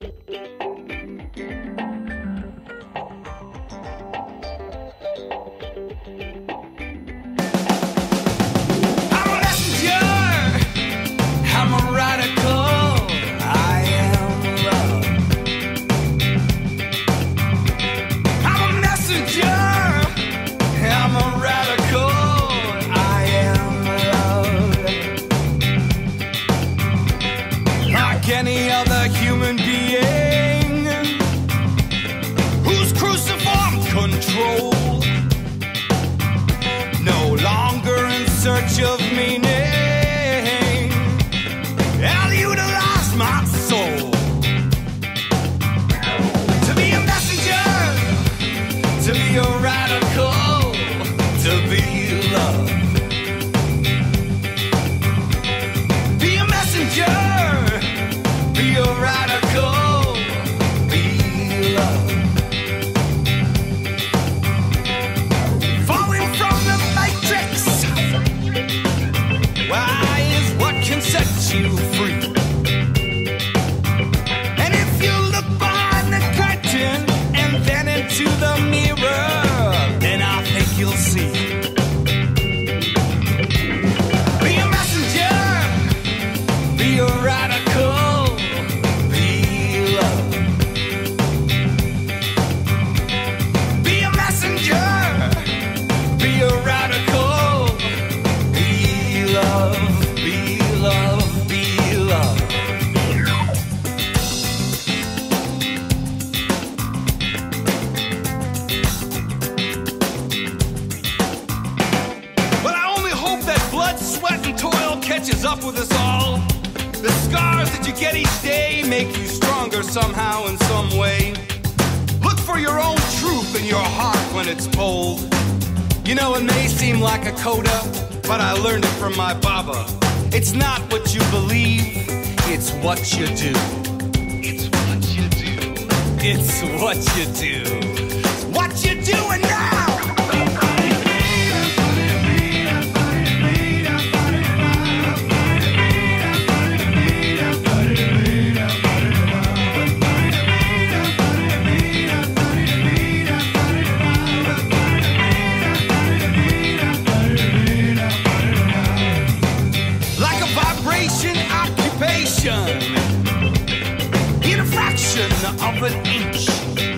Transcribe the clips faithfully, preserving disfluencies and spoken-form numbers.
Any other human being who's cruciform control, no longer in search of meaning, I'll utilize my soul to be a messenger, to be a radical, to be love. Be a messenger, be a radical, be love. Falling from the matrix, why is what can set you free. And if you look behind the curtain and then into the mirror, then I think you'll see. Be a messenger, be a radical. Up with us all. The scars that you get each day make you stronger somehow in some way. Look for your own truth in your heart when it's bold. You know, it may seem like a coda, but I learned it from my Baba. It's not what you believe, it's what you do. It's what you do. It's what you do. It's what you're doing now. In a fraction of an inch,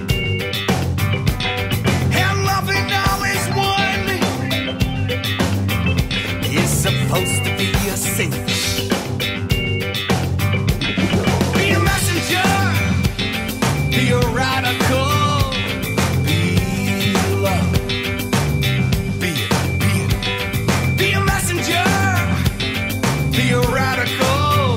and loving all is one is supposed to be a cinch. Be a messenger, be a radical, be love. Be it, be it. Be a messenger, be a radical.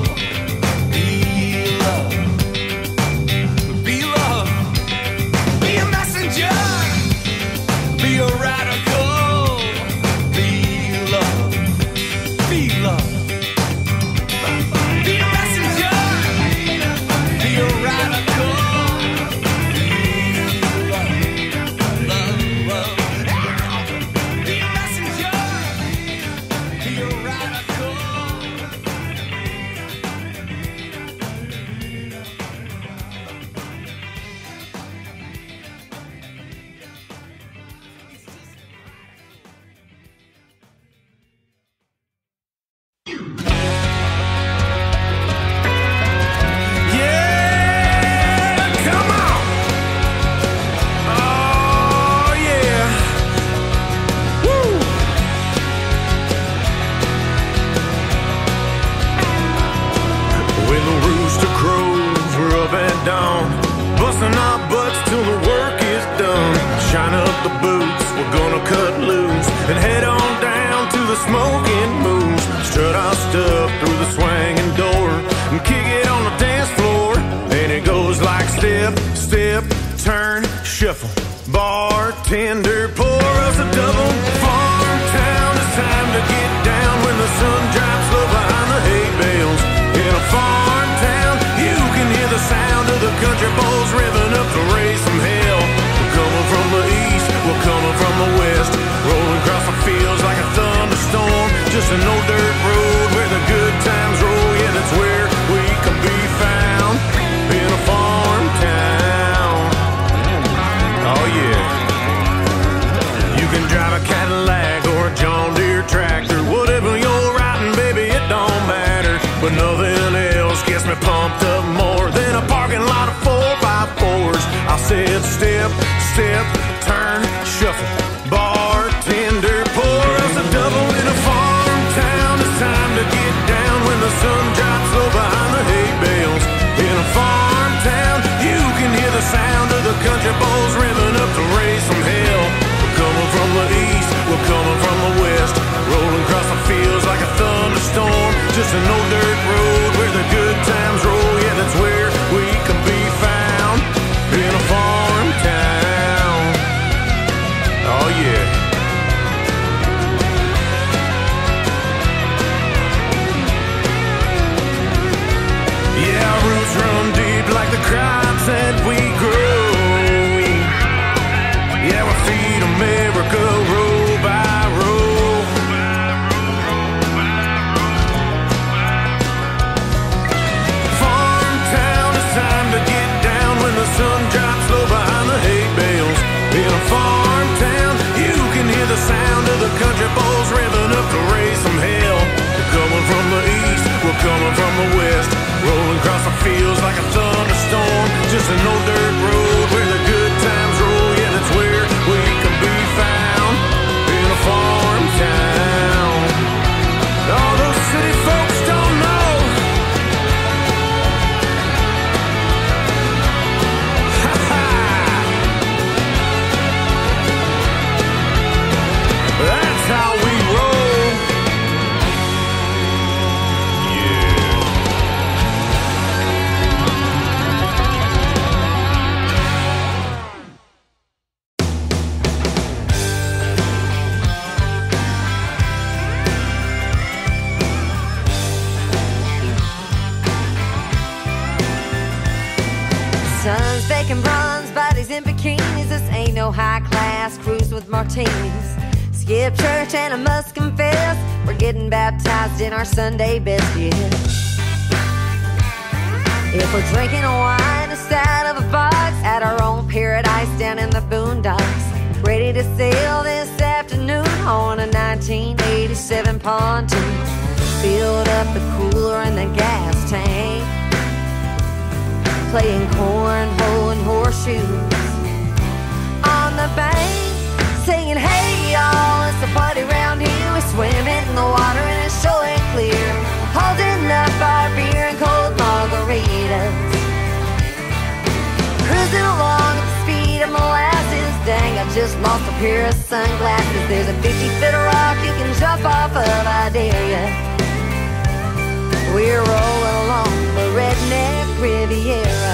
Bartender, pour us a double. Farm town, it's time to get down when the sun drops low behind the hay bales. In a farm town, you can hear the sound of the country boys revving up to raise some hell. We're coming from the east, we're coming from the west, rolling across the fields like a thunderstorm. Just an old dirt road where the good times roll. just gets me pumped up more than a parking lot of four by fours. I said step, step, turn, shuffle, bartender, pour us a double in a farm town. It's time to get down when the sun drops low behind the hay bales. In a farm town, you can hear the sound of the country boys revving up to raise some hell. We're coming from the east, we're coming from the west, rolling across the fields like a thunderstorm. Just an old dirt road where the good times roll. Yeah, that's where we can be found, in a farm town. Oh yeah. Yeah, our roots run deep like the crops that we grow. Yeah, we feed America row by row. Farm town, it's time to get down when the sun drops low behind the hay bales. In a farm town, you can hear the sound of the country boys revving up to raise some hell. We're coming from the east, we're coming from the west, rolling across the fields like a thunderstorm. Just an old dirt road where the good times roll. Yeah, that's where we can be found, in a farm town. All those city folks don't know. Ha ha. That's how we roll. Sun's baking bronze, bodies in bikinis. This ain't no high-class cruise with martinis. Skip church and I must confess, we're getting baptized in our Sunday best, yeah. If we're drinking a wine instead of a box at our own paradise down in the boondocks, ready to sail this afternoon on a nineteen eighty-seven pontoon. Filled up the cooler and the gas tank, playing cornhole and horseshoes on the bank, singing, hey y'all, it's a party round here. We swim in the water and it's sure and clear, holding up our beer and cold margaritas, cruising along at the speed of molasses. Dang, I just lost a pair of sunglasses. There's a fifty foot of rock you can jump off of, I dare ya. We're rolling along the redneck Riviera.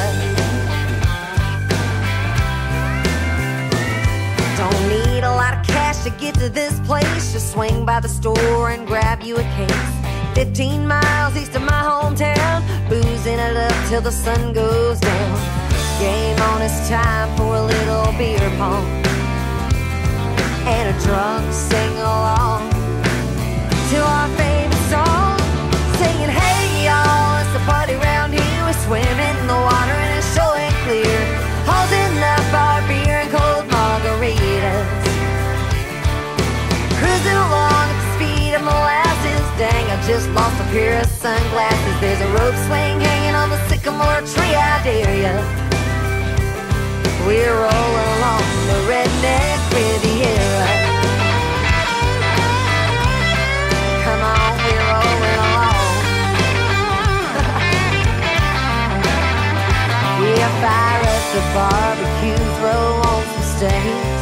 Don't need a lot of cash to get to this place. Just swing by the store and grab you a case. Fifteen miles east of my hometown, boozing it up till the sun goes down. Game on, it's time for a little beer pong and a drunk sing-along to our favorite song, singing, hey y'all, it's a party round here. We swim in the water and it's sure and clear, holding up our beer and cold margaritas, cruising along at the speed of molasses. Dang, I just lost a pair of sunglasses. There's a rope swing hanging on the sycamore tree, I dare ya. We're rolling along the redneck Riviera. Come on, we're rolling along. Yeah, fire up the barbecue, throw on some steaks.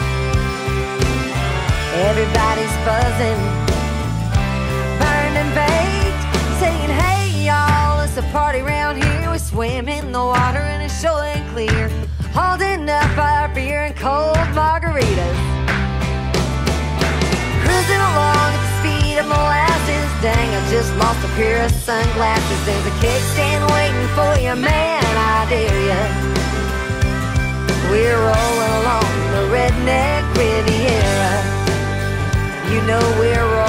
Everybody's buzzing, burned and baked, saying, hey y'all, it's a party round here. We swim in the water and it's sure and clear, holding up our beer and cold margaritas, cruising along at the speed of molasses. Dang, I just lost a pair of sunglasses. There's a kickstand waiting for you, man, I dare ya. We're rolling along the redneck Riviera. You know we're rolling